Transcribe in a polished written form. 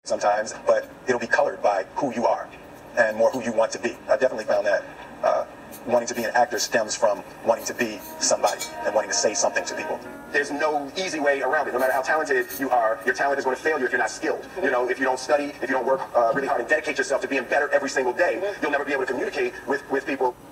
sometimes, but it'll be colored by who you are and more who you want to be. I definitely found that wanting to be an actor stems from wanting to be somebody and wanting to say something to people. There's no easy way around it. No matter how talented you are, your talent is going to fail you if you're not skilled. You know, if you don't study, if you don't work really hard and dedicate yourself to being better every single day, you'll never be able to communicate with people.